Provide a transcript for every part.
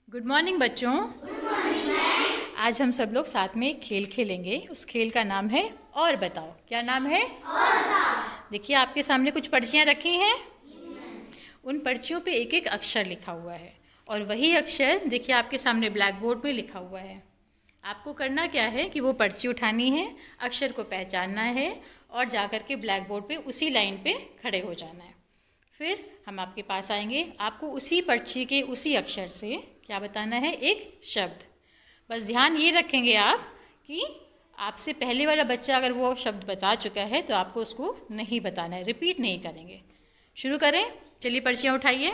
Good morning बच्चों। आज हम सब लोग साथ में एक खेल खेलेंगे। उस खेल का नाम है और बताओ। क्या नाम है? देखिए आपके सामने कुछ पर्चियाँ रखी हैं। उन पर्चियों पे एक एक अक्षर लिखा हुआ है और वही अक्षर देखिए आपके सामने ब्लैक बोर्ड पे लिखा हुआ है। आपको करना क्या है कि वो पर्ची उठानी है, अक्षर को पहचानना है और जाकर के ब्लैक बोर्ड पे उसी लाइन पे खड़े हो जाना है। फिर हम आपके पास आएंगे, आपको उसी पर्ची के उसी अक्षर से क्या बताना है? एक शब्द। बस ध्यान ये रखेंगे आप कि आपसे पहले वाला बच्चा अगर वो शब्द बता चुका है तो आपको उसको नहीं बताना है, रिपीट नहीं करेंगे। शुरू करें, चलिए पर्चियाँ उठाइए,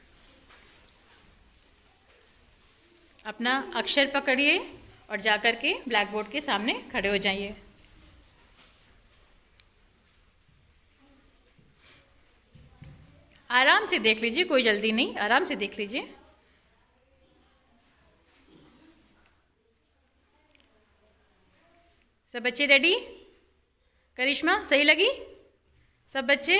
अपना अक्षर पकड़िए और जाकर के ब्लैक बोर्ड के सामने खड़े हो जाइए। आराम से देख लीजिए, कोई जल्दी नहीं, आराम से देख लीजिए। सब बच्चे रेडी? करिश्मा सही लगी? सब बच्चे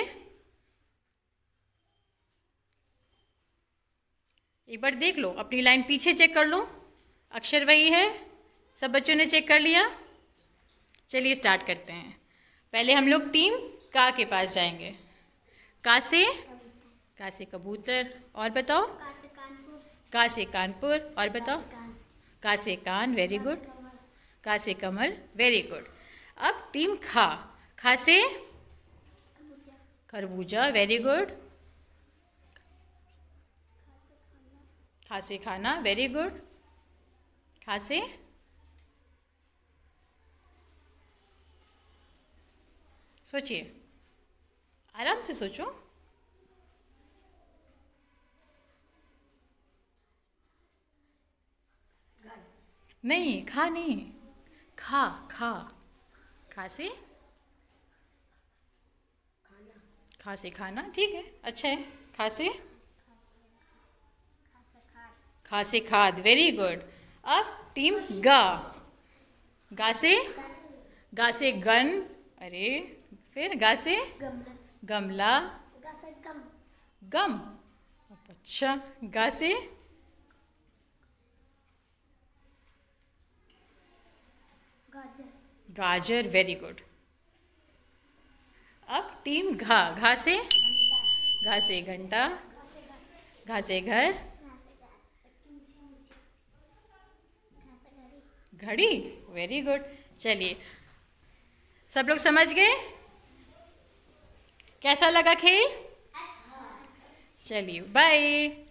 एक बार देख लो, अपनी लाइन पीछे चेक कर लो, अक्षर वही है। सब बच्चों ने चेक कर लिया? चलिए स्टार्ट करते हैं। पहले हम लोग टीम का के पास जाएंगे। का से कबूतर। और बताओ? का से कानपुर। और बताओ? का से कान, वेरी गुड। का से कमल, वेरी गुड। अब टीम खा से खरबूजा, वेरी गुड। खा से खाना, वेरी गुड। खा से सोचिए, आराम से सोचो। नहीं, खा नहीं, खा से खाना, ठीक है, अच्छा है। खा से खाद, वेरी गुड। अब टीम गा से गन, अरे फिर गा से गमला, गम, अच्छा। गा से गाजर, वेरी गुड। अब टीम घा से घंटा, घा से घर, घड़ी, वेरी गुड। चलिए सब लोग समझ गए? कैसा लगा खेल? चलिए बाय।